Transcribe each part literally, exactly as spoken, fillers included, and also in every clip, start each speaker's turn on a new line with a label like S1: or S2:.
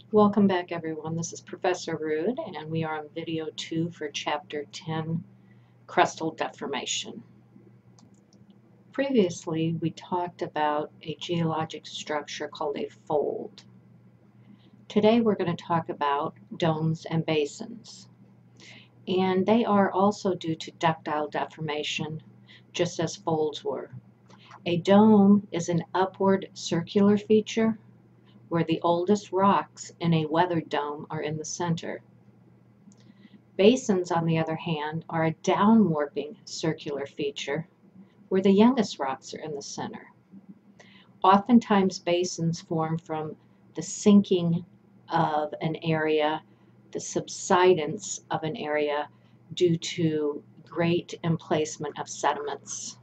S1: Welcome back, everyone. This is Professor Rude, and we are on video two for Chapter ten, Crustal Deformation. Previously, we talked about a geologic structure called a fold. Today, we're going to talk about domes and basins. And they are also due to ductile deformation, just as folds were. A dome is an upward circular feature where the oldest rocks in a weathered dome are in the center. Basins, on the other hand, are a downwarping circular feature where the youngest rocks are in the center. Oftentimes, basins form from the sinking of an area, the subsidence of an area due to great emplacement of sediments.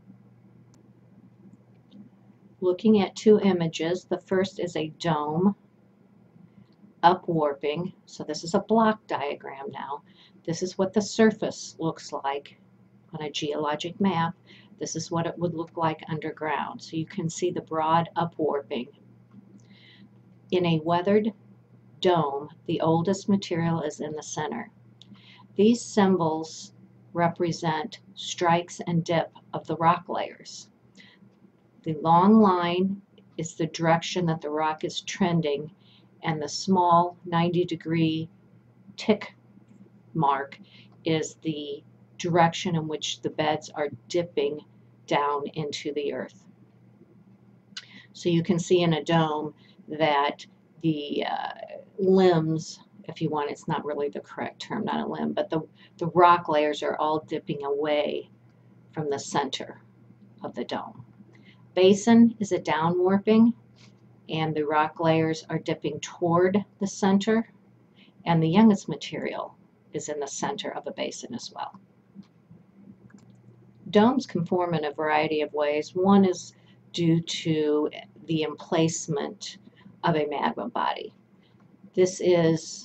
S1: Looking at two images, the first is a dome upwarping. So this is a block diagram now. This is what the surface looks like on a geologic map. This is what it would look like underground. So you can see the broad upwarping. In a weathered dome, the oldest material is in the center. These symbols represent strikes and dip of the rock layers. The long line is the direction that the rock is trending, and the small ninety degree tick mark is the direction in which the beds are dipping down into the earth. So you can see in a dome that the uh, limbs, if you want, it's not really the correct term, not a limb, but the, the rock layers are all dipping away from the center of the dome. Basin is a downwarping, and the rock layers are dipping toward the center, and the youngest material is in the center of a basin as well. Domes can form in a variety of ways. One is due to the emplacement of a magma body. This is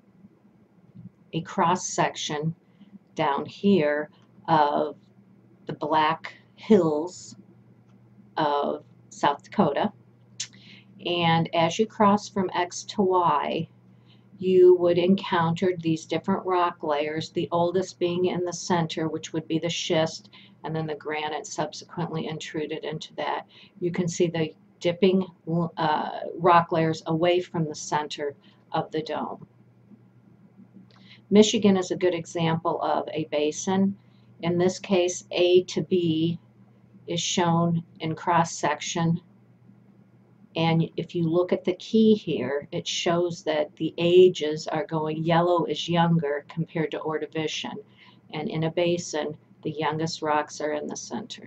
S1: a cross-section down here of the Black Hills of South Dakota. And as you cross from X to Y, you would encounter these different rock layers, the oldest being in the center, which would be the schist, and then the granite subsequently intruded into that. You can see the dipping uh, rock layers away from the center of the dome. Michigan is a good example of a basin. In this case, A to B is shown in cross-section. And if you look at the key here, it shows that the ages are going, yellow is younger compared to Ordovician. And in a basin, the youngest rocks are in the center.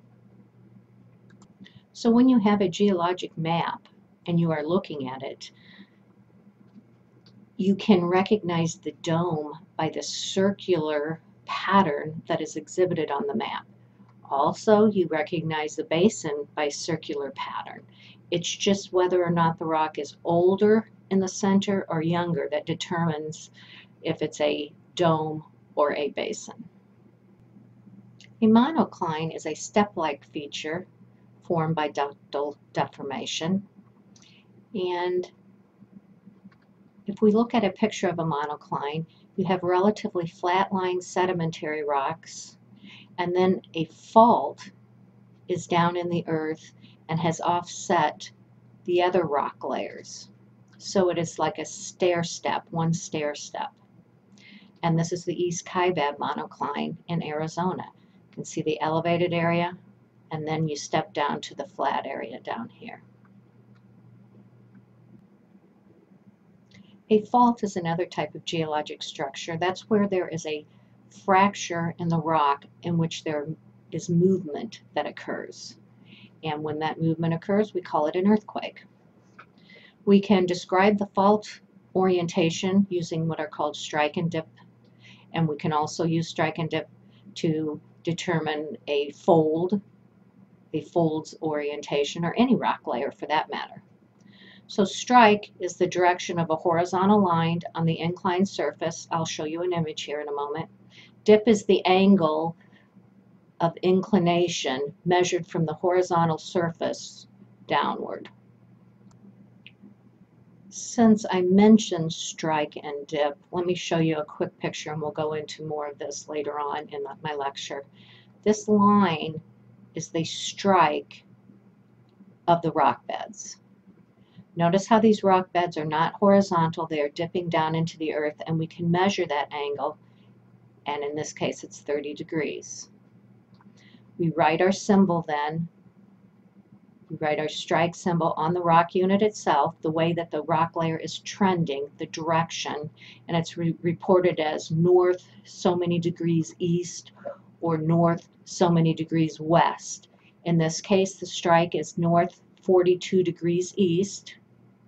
S1: So when you have a geologic map and you are looking at it, you can recognize the dome by the circular pattern that is exhibited on the map. Also, you recognize the basin by circular pattern. It's just whether or not the rock is older in the center or younger that determines if it's a dome or a basin. A monocline is a step-like feature formed by ductile deformation. And if we look at a picture of a monocline, you have relatively flat-lying sedimentary rocks, and then a fault is down in the earth and has offset the other rock layers. So it is like a stair step, one stair step. And this is the East Kaibab monocline in Arizona. You can see the elevated area, and then you step down to the flat area down here. A fault is another type of geologic structure. That's where there is a fracture in the rock in which there is movement that occurs. And when that movement occurs, we call it an earthquake. We can describe the fault orientation using what are called strike and dip, and we can also use strike and dip to determine a fold, a fold's orientation, or any rock layer for that matter. So strike is the direction of a horizontal line on the inclined surface. I'll show you an image here in a moment. Dip is the angle of inclination measured from the horizontal surface downward. Since I mentioned strike and dip, let me show you a quick picture, and we'll go into more of this later on in my lecture. This line is the strike of the rock beds. Notice how these rock beds are not horizontal, they are dipping down into the earth, and we can measure that angle, and in this case it's thirty degrees. We write our symbol then, we write our strike symbol on the rock unit itself, the way that the rock layer is trending, the direction, and it's re reported as north so many degrees east or north so many degrees west. In this case, the strike is north forty-two degrees east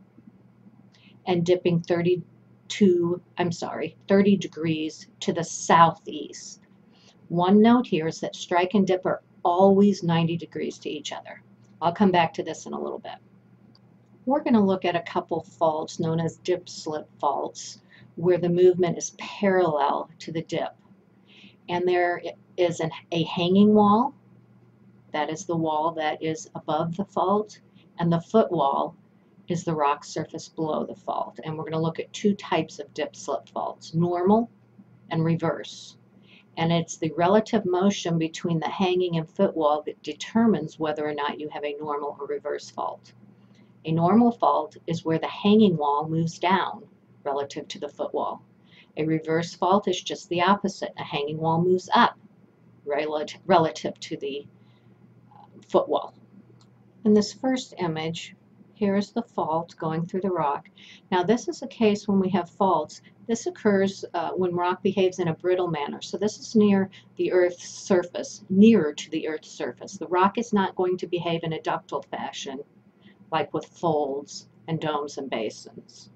S1: and dipping thirty-two, I'm sorry, thirty degrees to the southeast. One note here is that strike and dip are always ninety degrees to each other. I'll come back to this in a little bit. We're going to look at a couple faults known as dip slip faults, where the movement is parallel to the dip. And there is an, a hanging wall, that is the wall that is above the fault, and the footwall is the rock surface below the fault. And we're going to look at two types of dip slip faults, normal and reverse. And it's the relative motion between the hanging and footwall that determines whether or not you have a normal or reverse fault. A normal fault is where the hanging wall moves down relative to the footwall. A reverse fault is just the opposite. A hanging wall moves up relative, relative to the uh, footwall. In this first image, here is the fault going through the rock. Now this is a case when we have faults. This occurs uh, when rock behaves in a brittle manner. So this is near the Earth's surface, nearer to the Earth's surface. The rock is not going to behave in a ductile fashion, like with folds and domes and basins.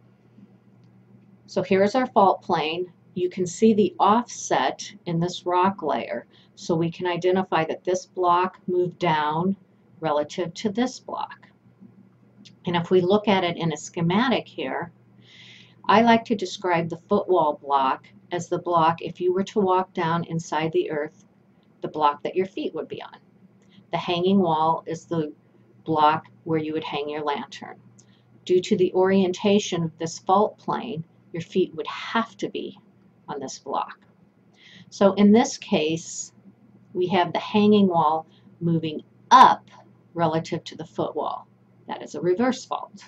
S1: So here's our fault plane. You can see the offset in this rock layer. So we can identify that this block moved down relative to this block. And if we look at it in a schematic here, I like to describe the footwall block as the block, if you were to walk down inside the earth, the block that your feet would be on. The hanging wall is the block where you would hang your lantern. Due to the orientation of this fault plane, your feet would have to be on this block. So in this case, we have the hanging wall moving up relative to the footwall. That is a reverse fault.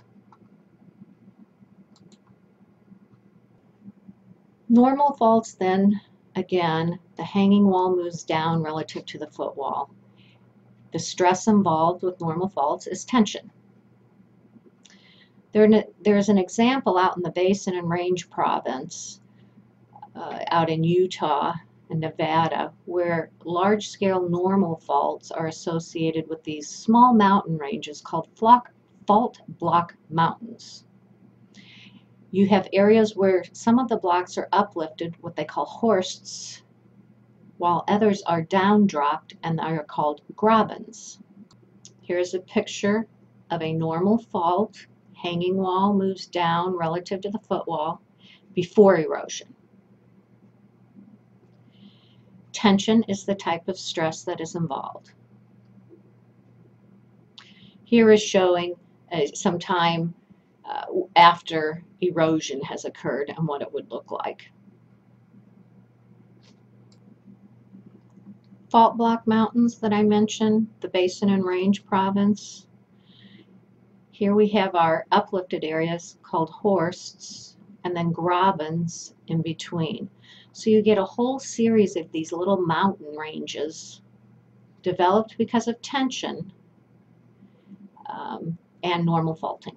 S1: Normal faults then, again, the hanging wall moves down relative to the footwall. The stress involved with normal faults is tension. There, there's an example out in the Basin and Range Province, uh, out in Utah and Nevada, where large-scale normal faults are associated with these small mountain ranges called flock, fault block mountains. You have areas where some of the blocks are uplifted, what they call horsts, while others are down dropped and are called grabens. Here's a picture of a normal fault. Hanging wall moves down relative to the footwall before erosion. Tension is the type of stress that is involved. Here is showing uh, some time uh, after erosion has occurred and what it would look like. Fault block mountains that I mentioned, the Basin and Range Province. Here we have our uplifted areas called horsts and then grabens in between. So you get a whole series of these little mountain ranges developed because of tension um, and normal faulting.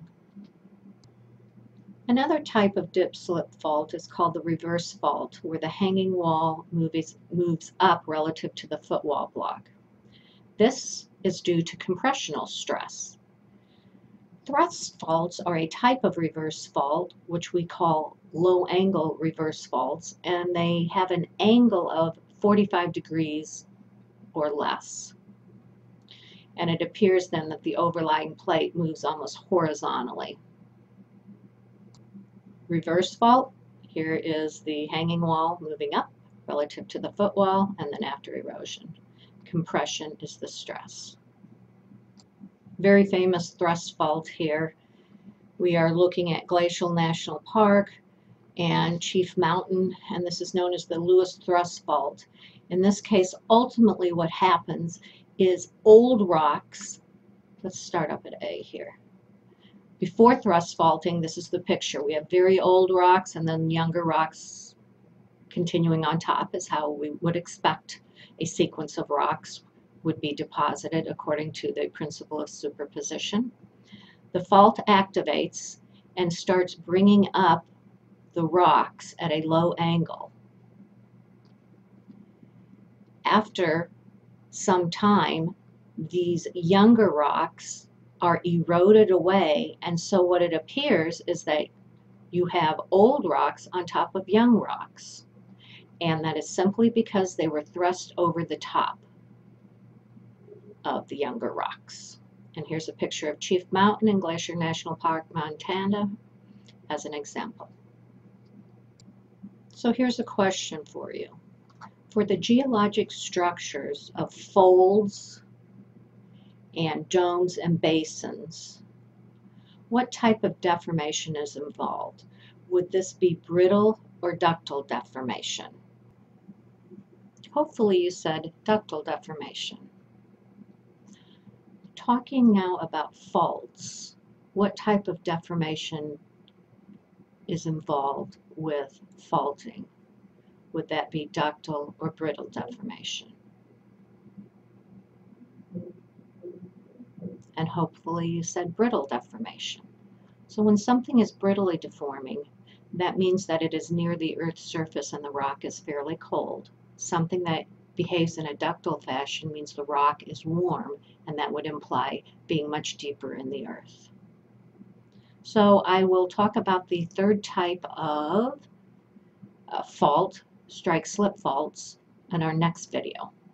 S1: Another type of dip slip fault is called the reverse fault, where the hanging wall moves, moves up relative to the footwall block. This is due to compressional stress. Thrust faults are a type of reverse fault, which we call low angle reverse faults, and they have an angle of forty-five degrees or less. And it appears then that the overlying plate moves almost horizontally. Reverse fault, here is the hanging wall moving up relative to the footwall and then after erosion. Compression is the stress. Very famous thrust fault here We are looking at Glacial National Park and Chief Mountain, and this is known as the Lewis Thrust Fault. In this case, ultimately what happens is old rocks, let's start up at A here. Before thrust faulting, this is the picture. We have very old rocks and then younger rocks continuing on top is how we would expect a sequence of rocks would be deposited according to the principle of superposition. The fault activates and starts bringing up the rocks at a low angle. After some time, these younger rocks are eroded away, and so what it appears is that you have old rocks on top of young rocks, and that is simply because they were thrust over the top of the younger rocks. And here's a picture of Chief Mountain in Glacier National Park, Montana, as an example. So here's a question for you. For the geologic structures of folds and domes and basins, what type of deformation is involved? Would this be brittle or ductile deformation? Hopefully you said ductile deformation. Talking now about faults, what type of deformation is involved with faulting? Would that be ductile or brittle deformation? And hopefully you said brittle deformation. So when something is brittly deforming, that means that it is near the Earth's surface and the rock is fairly cold. Something that behaves in a ductile fashion means the rock is warm, and that would imply being much deeper in the Earth. So I will talk about the third type of uh, fault, strike-slip faults, in our next video.